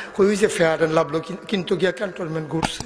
ওই যে fair and lovely কিন্তু গিয়া ক্যান্টনমেন্ট ঘুরছে।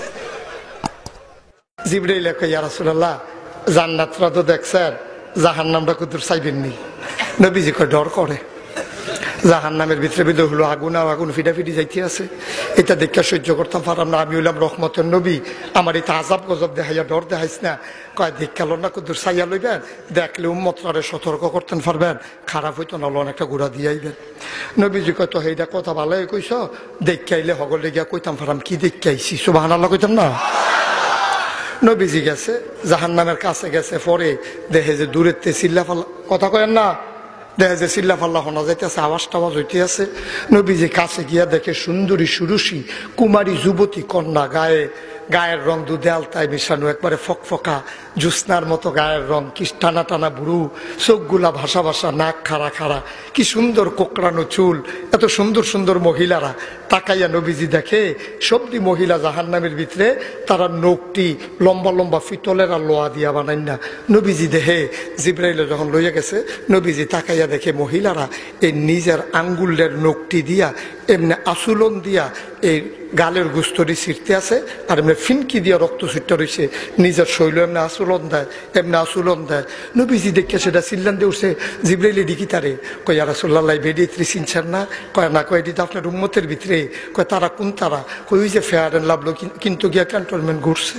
জিবরাইল কয় ইয়া রাসূলুল্লাহ জান্নাতরা তো দেখছেন, জাহান্নামটা কতদূর চাইবেননি? নবীজি কয় ডর করে, জাহান্নামের ভিতরে ভিতরে হলো আগুন আর আগুন ফিটাফিটি যাইতে আছে, এটা দেখে সহ্য করতাম পারলাম না। আমি হইলাম রহমতের নবী, আমার এটা আজাব গজব দেখাইয়া ডর দেখাইস না। কয় দেখাল না কতদূর চাইয়া লইবেন, দেখলে উম্মতরে সতর্ক করতেন পারবেন, খারাপ হইতো না লোন একটা গুড়া দিয়ে আইবেন। নবীজি কয় তো এইটা কথা ভালোই কইস, দেখে আইলে হগলে গিয়া কইতাম পারলাম কি দেখে আইসি, সুবহানাল্লাহ কইতাম না। নবীজি গেছে জাহান্নামের কাছে গেছে, পরে দেখে যে দূরের তে চিল্লা ফাল্লা, কথা কয়েন না, দেখে যে চিল্লা ফাল্লা শোনা যাইতেছে, আওয়াজ টাওয়াজ হইতে আছে। নবীজি কাছে গিয়া দেখে সুন্দরী সুরুষী কুমারী যুবতী কন্যা, গায়ের রং দুধে আলতায় মিশানো, একবারে ফকফকা জ্যোৎস্নার মতো গায়ের রং, কি টানা টানা বুড়ু, চোখগুলা ভাসা ভাসা, নাক খাড়া খাড়া, কি সুন্দর কোকড়ানো চুল, এত সুন্দর সুন্দর মহিলারা। তাকাইয়া নবীজি দেখে সবটি মহিলা জাহান্নামের ভিতরে, তারা নখটি লম্বা লম্বা পিতলের আর লোহা দিয়া বানাই না। নবীজি দেখে জিবরাইলে যখন লইয়া গেছে, নবীজি তাকাইয়া দেখে মহিলারা এই নিজের আঙ্গুলের নখটি দিয়া এমনি আচুলন দিয়া এই গালের গুস্তরি ছিঁড়তে আছে, আর এমনি ফিনকি দিয়া রক্ত ছিটটা রয়েছে, নিজের শৈল এমনি আচুলন দেয়, এমনি আচুলন দেয়। নবীজি দেখে সেটা চিল্লান দিয়ে উঠছে, জিবরাইলে ডিকি তারে কয় ইয়া রাসূলুল্লাহ বেডিয়ে চিনছেন না? কয় না। কয় এটি তো আপনার উম্মতের ভিতরে। কয় তারা কোন তারা? কই ওই যে ফেয়ার এন্ড লাভলি কিন্তু গিয়া ক্যান্টনমেন্ট ঘুরছে।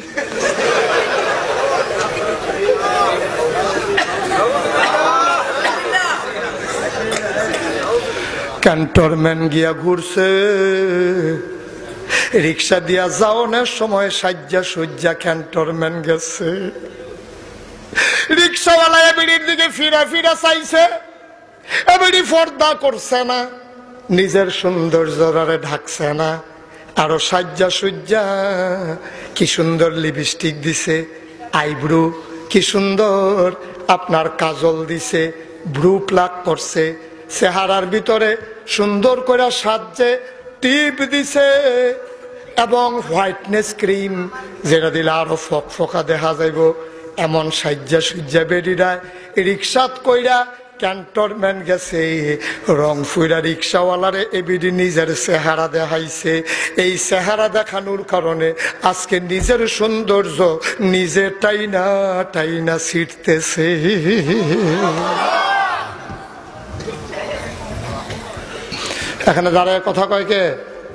ক্যান্টনমেন্ট গিয়া ঘুরছে, রিক্সা দিয়া যাওয়ানোর সময় সাজ্জা সজ্জা ক্যান্টনমেন্ট গেছে। রিক্সাওয়ালা এবিডির দিকে ফিরা ফিরা চাইছে, এবিডি পর্দা করছে না, নিজের সৌন্দর্যরে ঢাকছে না, আরো সাজ্জা সজ্জা, কি সুন্দর লিপস্টিক দিছে, আইব্রু কি সুন্দর আপনার কাজল দিছে, ব্রু প্লাক করছে, চেহারার ভিতরে সুন্দর করে সাজছে টিপ দিছে, এবং হোয়াইটনেস ক্রিম যেটা দিলে আরো ফকফকা দেখা যাইব, এমন সাজ্জা সুজ্জা বেডিরা রিক্সাত কইরা ক্যান্টনমেন্ট গেছে। রং ফুইরা রিক্সাওয়ালারে এবিডি নিজের চেহারা দেখাইছে। এই চেহারা দেখানোর কারণে আজকে নিজের সৌন্দর্য নিজে টাইনা টাইনা ছিটতেছে। এখানে দাঁড়ায় কথা কয় কে?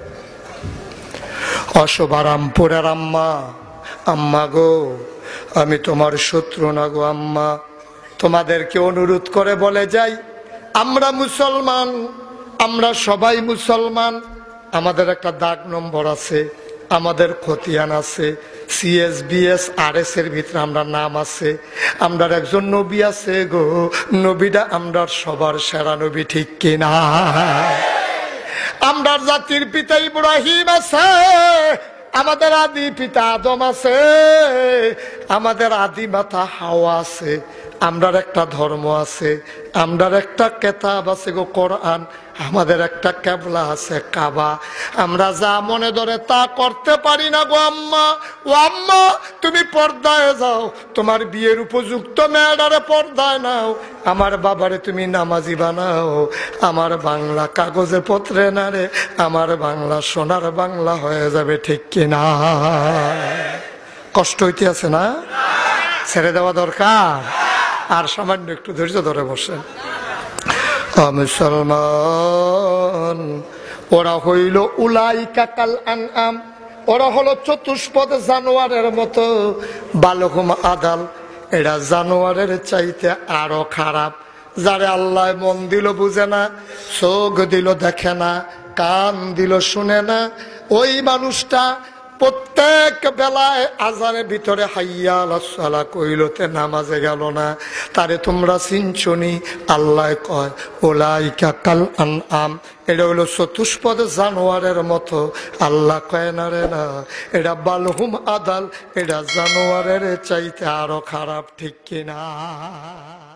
অশোভারামপুরের আম্মা, আম্মা গো আমি তোমার শত্রু না গো আম্মা, তোমাদেরকে অনুরোধ করে বলে যাই, আমরা মুসলমান, আমরা সবাই মুসলমান, আমাদের একটা দাগ নম্বর আছে, আমাদের খতিয়ান আছে, CSBS RS এর ভিতরে আমরা নাম আছে, আমরা একজন নবী আছে গো, নবীটা আমরা সবার সেরা নবী, ঠিক কিনা? আমরা জাতির পিতা ইব্রাহিম আছে, আমাদের আদি পিতা আদম আছে, আমাদের আদি মাতা হাওয়া আছে, আমরার একটা ধর্ম আছে, আমরার একটা কিতাব আছে গো কোরআন, আমাদের একটা কিবলা আছে কাবা। আমরা যা মনে ধরে তা করতে পারি না গো আম্মা। ও আম্মা তুমি পর্দায় যাও, তোমার বিয়ের উপযুক্ত মেয়েটারে পর্দায় নাও, আমার বাবারে তুমি নামাজি বানাও, আমার বাংলা কাগজে পত্রে না রে, আমার বাংলা সোনার বাংলা হয়ে যাবে, ঠিক কিনা? কষ্ট হইতে আছে না? ছেড়ে দেওয়া দরকার। আর সামান্য একটু ধৈর্য ধরে বসেন। মুসলমান ওরা হইল উলাইকা কাল আনআম, ওরা হলো চতুষ্পদ জানোয়ারের মতো, বালহুম আদাল, এরা জানোয়ারের চাইতে আরো খারাপ। যারে আল্লাহ মন দিল বুঝে না, চোখ দিল দেখে না, কান দিল শুনে না, ওই মানুষটা প্রত্যেক বেলায় আজানের ভিতরে হাইয়া আলাস সালাহ কইলতে নামাজে গেল না, তারে তোমরা চিনছনি? আল্লাহ কয় উলাইকা কাল আনআম, এটা হলো চতুষ্পদ জানোয়ারের মতো। আল্লাহ কয় না রে না, এটা বালহুম আদাল, এটা জানোয়ারের চাইতে আরো খারাপ, ঠিক কিনা?